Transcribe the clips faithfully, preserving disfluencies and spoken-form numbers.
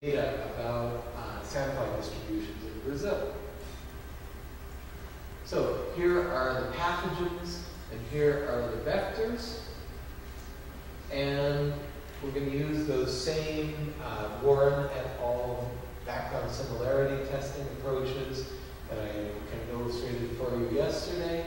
data about uh, sandfly distributions in Brazil. So here are the pathogens, and here are the vectors. And we're going to use those same uh, Warren et al. Background similarity testing approaches that I kind of illustrated for you yesterday.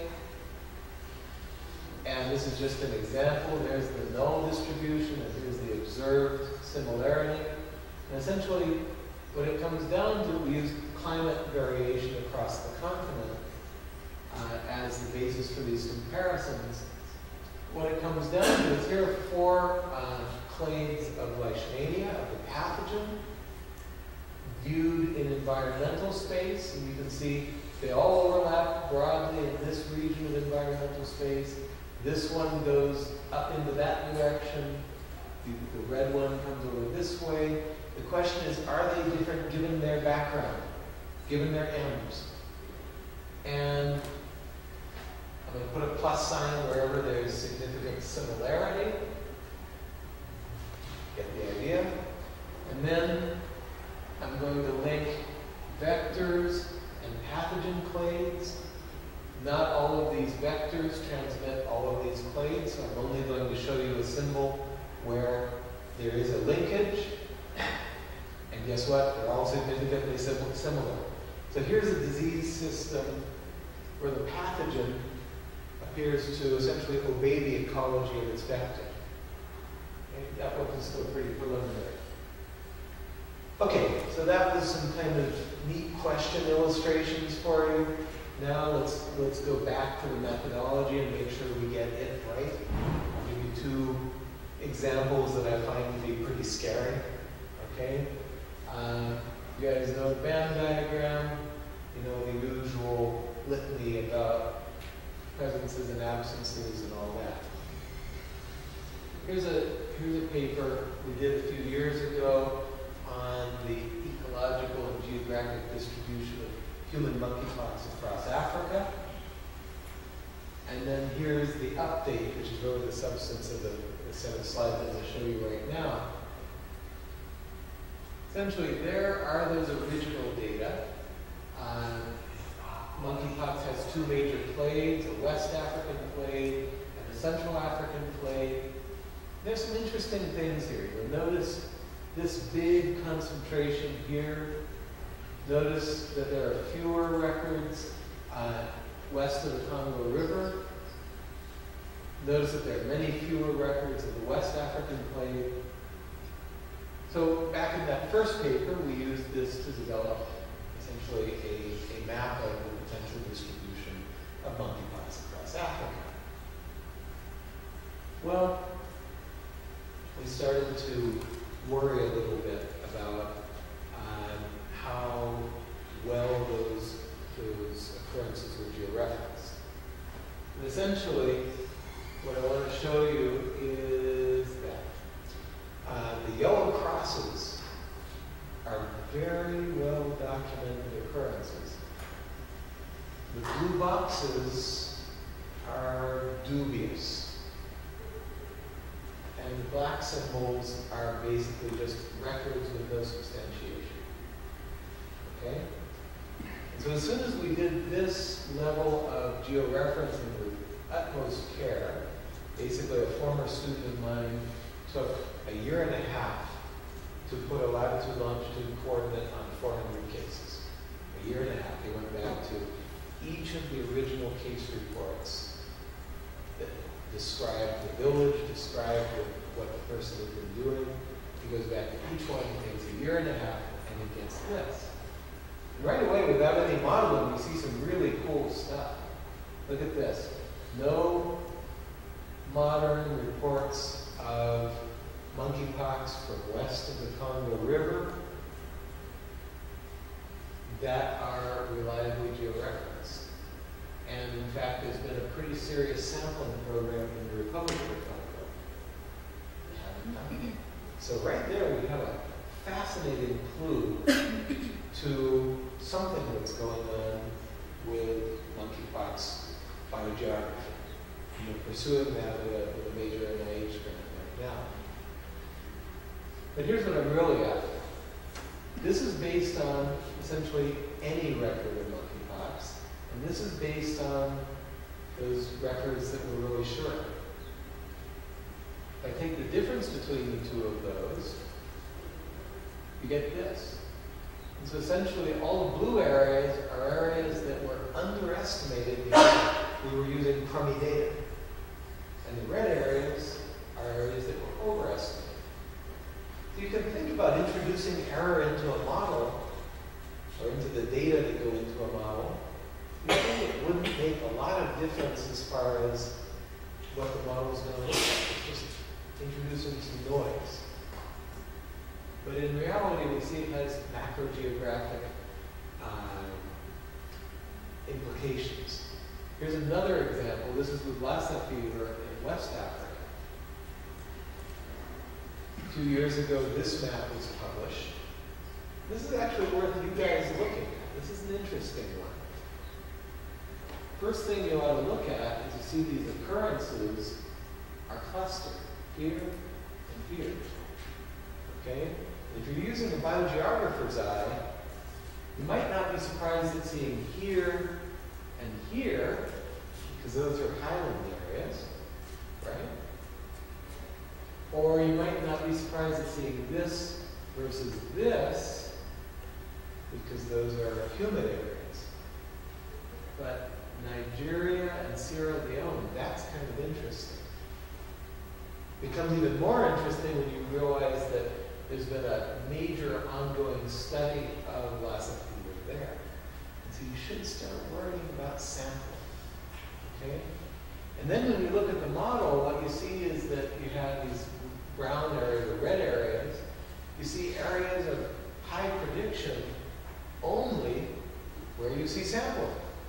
And this is just an example. There's the null distribution, and here's the observed similarity. And essentially, what it comes down to, we use climate variation across the continent uh, as the basis for these comparisons. What it comes down to is here are four uh, clades of Leishmania, of the pathogen, viewed in environmental space. And you can see they all overlap broadly in this region of environmental space. This one goes up into that direction. The, the red one comes over this way. The question is, are they different given their background, given their M's? And I'm going to put a plus sign wherever there's significant similarity. Get the idea? And then I'm going to link vectors and pathogen clades. Not all of these vectors transmit all of these clades, so I'm only going to show you a symbol where there is a linkage. And guess what? They're all significantly similar. So here's a disease system where the pathogen appears to essentially obey the ecology of its vector. Okay, that one is still pretty preliminary. Okay, so that was some kind of neat question illustrations for you. Now let's let's go back to the methodology and make sure we get it right. I'll give you two examples that I find to be pretty scary. Okay, uh, you guys know the band diagram. You know the usual litany about presences and absences and all that. Here's a here's a paper we did a few years ago on the ecological and geographic distribution of human monkeypox across Africa. And then here's the update, which is really the substance of the, the set of slides that I'll show you right now. Essentially, there are those original data. Uh, monkeypox has two major clades, a West African clade and a Central African clade. There's some interesting things here. You'll notice this big concentration here. Notice that there are fewer records uh, west of the Congo River. Notice that there are many fewer records of the West African clade. So back in that first paper, we used this to develop essentially a, a map of the potential distribution of monkeypox across Africa. Well, we started to worry a little bit about um, how well those, those occurrences were georeferenced. And essentially, what I want to show you is that uh, the yellow crosses are very well documented occurrences. The blue boxes are dubious. And the black symbols are basically just records with no substantiation. Okay? And so as soon as we did this level of georeferencing with utmost care, basically a former student of mine took a year and a half to put a latitude longitude coordinate on four hundred cases. A year and a half. He went back to each of the original case reports that described the village, described what the person had been doing. He goes back to each one, he takes a year and a half, and he gets this. And right away, without any modeling, we see some really cool stuff. Look at this. No modern reports of monkeypox from west of the Congo River that are reliably georeferenced. And in fact, there's been a pretty serious sampling program in the Republic of the Congo. So right there, we have a fascinating clue to something that's going on with monkeypox biogeography. And we're pursuing that with a, with a major N I H grant right now. But here's what I'm really after. This is based on essentially any record of monkeypox, and this is based on those records that we're really sure of. If I take the difference between the two of those, you get this. And so essentially all the blue areas are areas that were underestimated because we were using crummy data. And the red areas are areas that were overestimated. So you can think about introducing error into a model, or into the data that go into a model. You think it wouldn't make a lot of difference as far as what the model is going to look like. It's just introducing some noise. But in reality, we see it has macro-geographic uh, implications. Here's another example. This is with Lassa fever in West Africa. Two years ago, this map was published. This is actually worth you guys looking at. This is an interesting one. First thing you ought to look at is to see these occurrences are clustered here and here. Okay? If you're using a biogeographer's eye, you might not be surprised at seeing here and here, because those are highland areas, right? Or you might not be surprised at seeing this versus this, because those are humid areas. But Nigeria and Sierra Leone, that's kind of interesting. It becomes even more interesting when you realize that there's been a major ongoing study of Lassa fever there. And so you should start worrying about sampling. Okay? And then when you look at the model, what you see is that you have these brown areas or red areas. You see areas of high prediction only where you see sampling.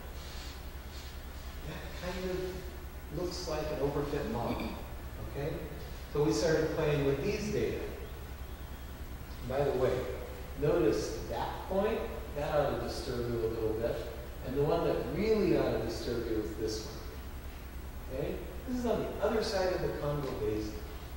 That kind of looks like an overfit model. Okay? So we started playing with these data. By the way, notice that point, that ought to disturb you a little bit. And the one that really ought to disturb you is this one. Okay? This is on the other side of the Congo Basin.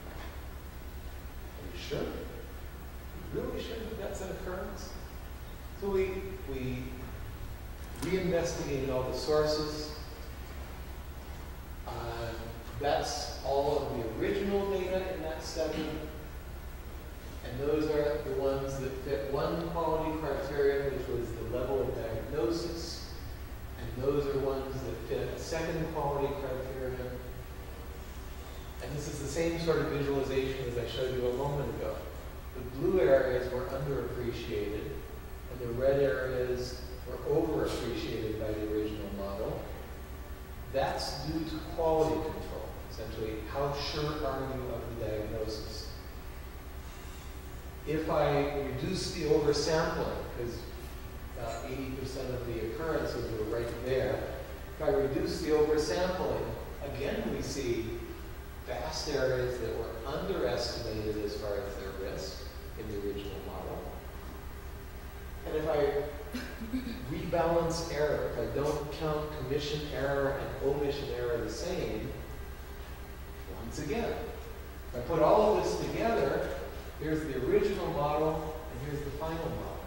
Are you sure? You really sure that that's an occurrence? So we, we reinvestigated all the sources. Uh, that's all of the original data in that study. And those are the ones that fit one quality criterion, which was the level of diagnosis. And those are ones that fit a second quality criterion. And this is the same sort of visualization as I showed you a moment ago. The blue areas were underappreciated, and the red areas were overappreciated by the original model. That's due to quality control, essentially. How sure are you of the diagnosis? If I reduce the oversampling, because about eighty percent of the occurrences were right there, if I reduce the oversampling, again we see vast areas that were underestimated as far as their risk in the original model. And if I rebalance error, if I don't count commission error and omission error the same, once again, if I put all of this together, here's the original model, and here's the final model.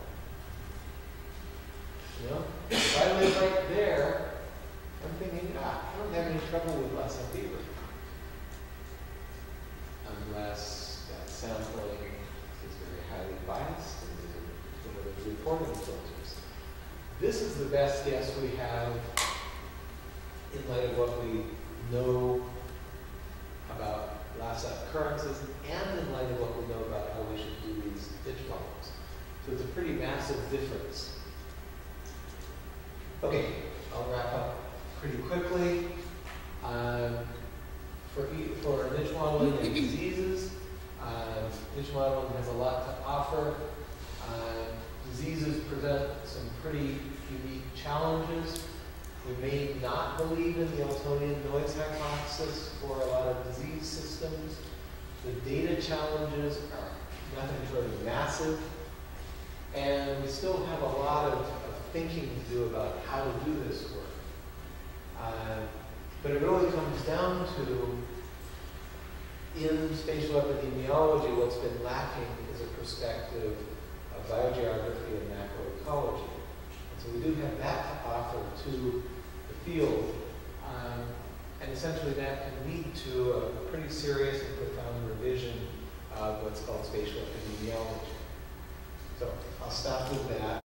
You know? If I live right there, I'm thinking, ah, I don't have any trouble with Lassa fever. Unless that sampling is very highly biased and there's one of the reporting filters. This is the best guess we have in light of what we know about Lassa occurrences and in light of what we know about how we should do these ditch models. So it's a pretty massive difference. Okay, I'll wrap up pretty quickly. Um, for, e for niche modeling and diseases, uh, niche modeling has a lot to offer. Uh, diseases present some pretty unique challenges. We may not believe in the Eltonian noise hypothesis for a lot of disease systems. The data challenges are nothing short of massive. And we still have a lot of, of thinking to do about how to do this work. Uh, but it really comes down to, in spatial epidemiology, what's been lacking is a perspective of biogeography have that to offer to the field. Um, and essentially that can lead to a pretty serious and profound revision of what's called spatial epidemiology. So I'll stop with that.